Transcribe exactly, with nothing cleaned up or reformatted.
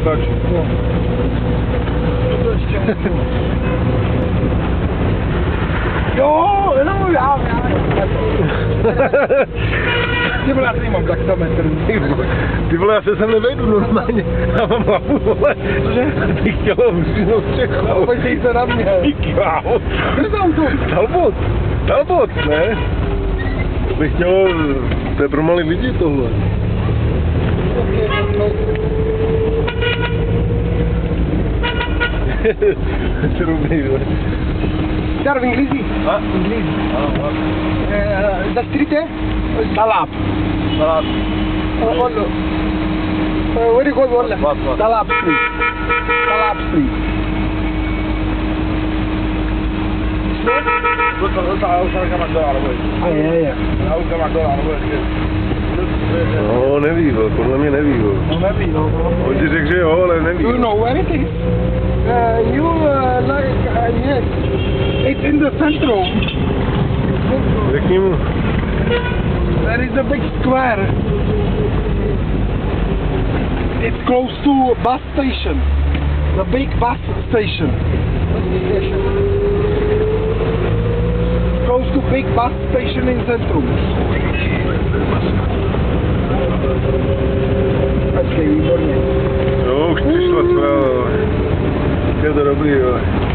natáčí. No. To ještě jo, no já, já, já. Ty vole, já tady mám taxametr. Ty vole, já se sem nevejdu normálně. Já mám hlavu, vole. Cože? Ty chtělo vřinout střechu. No, podívej se na mě. Ty krávo. Kde tam to? Talbot. Talbot, ne? Bych chtělo, to je pro malý lidi tohle. Trubný, vole. Chiar inglesi? Ah? Inglesi. Ah, ah. Eh, da scritte? Talab. Salat. Uh, on, uh, where do you go? Walla? What, what? Talab Street. Talab Street. بص بص على أول كام عندها عربية. ايوه ايوه. أول كام عندها عربية كده. No, neví ho, podle mě neví ho. No neví, no. On ti řekl, že jo, ale neví. You know where it is? Uh, you uh, like, uh, yes. It's in the centrum. Řekni mu. There is a big square. It's close to bus station. The big bus station. Close to big bus station in centrum. Okay, výborně. Jo, už přišla zpráva. Je to dobrý, jo.